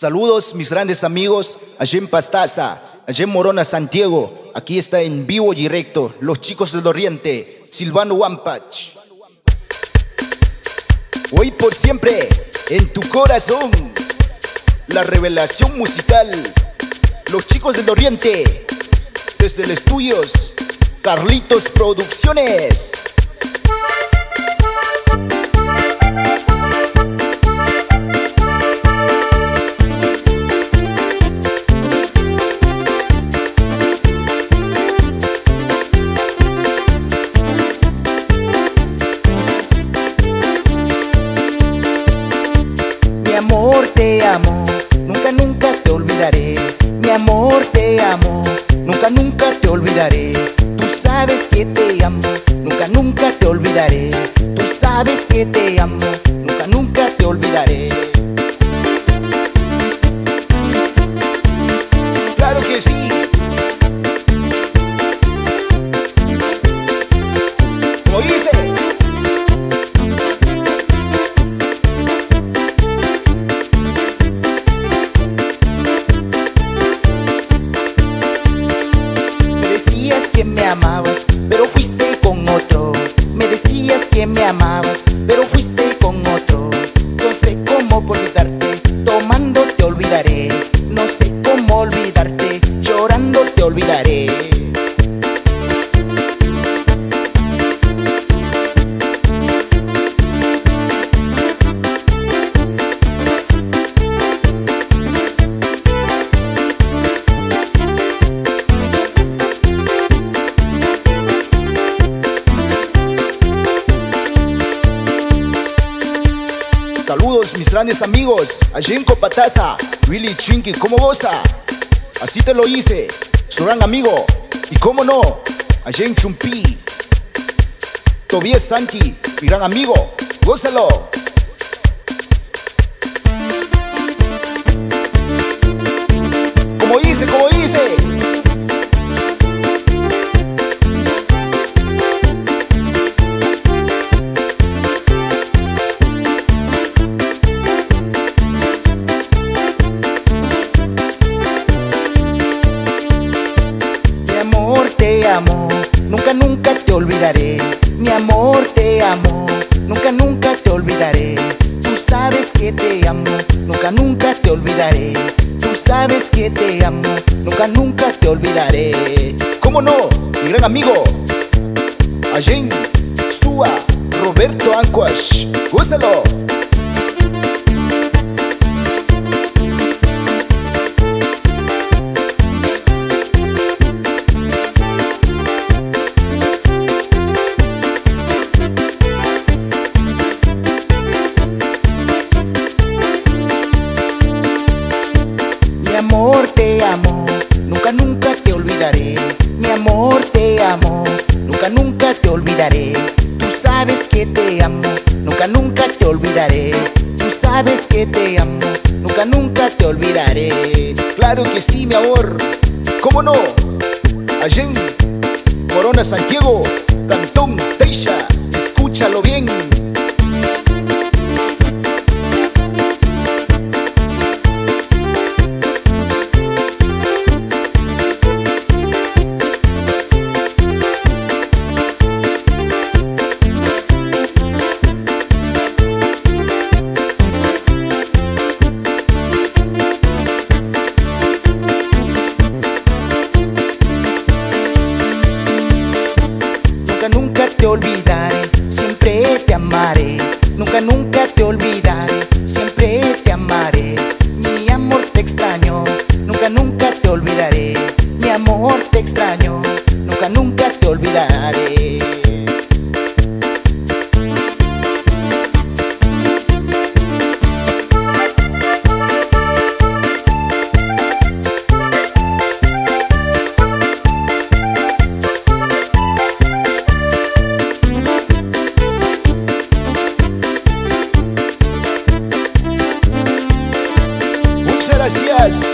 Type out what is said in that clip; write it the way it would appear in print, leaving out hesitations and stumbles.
Saludos mis grandes amigos allá en Pastaza, allá en Morona, Santiago. Aquí está en vivo y directo los chicos del Oriente, Silvano Wampach. Hoy por siempre en tu corazón, la revelación musical, los chicos del Oriente, desde el estudios Carlitos Producciones. Mi amor, te amo, nunca, nunca te olvidaré. Mi amor, te amo, nunca, nunca te olvidaré. Tú sabes que te amo, nunca, nunca te olvidaré. Tú sabes que te amo, nunca, nunca te olvidaré. Claro que sí. Como dice. Me decías que me amabas, pero fuiste con otro. Me decías que me amabas, pero fuiste con otro. No sé cómo olvidarte, tomando te olvidaré. No sé cómo olvidarte, llorando te olvidaré. Saludos mis grandes amigos allá en Copataza, Willy Chinky, ¿cómo goza? Así te lo hice, su gran amigo. Y cómo no, allá en Chumpí, Tobias Santi, mi gran amigo, gózalo. Como dice, como dice. Te amo, nunca, nunca te olvidaré. Mi amor, te amo, nunca, nunca te olvidaré. Tú sabes que te amo, nunca, nunca te olvidaré. Tú sabes que te amo, nunca, nunca te olvidaré. ¿Cómo no? Mi gran amigo, allá en Sua, Roberto Anquash, gózalo. Mi amor, te amo, nunca, nunca te olvidaré. Mi amor, te amo, nunca, nunca te olvidaré. Tú sabes que te amo, nunca, nunca te olvidaré. Tú sabes que te amo, nunca, nunca te olvidaré. Claro que sí, mi amor. ¿Cómo no? Allá en Morona, Santiago, Cantón Teixa, escúchalo bien. Nunca, nunca te olvidaré, siempre te amaré. Nunca, nunca te olvidaré, siempre te amaré. Mi amor, te extraño, nunca, nunca te olvidaré. Mi amor, te extraño, nunca, nunca te olvidaré. Muchas gracias.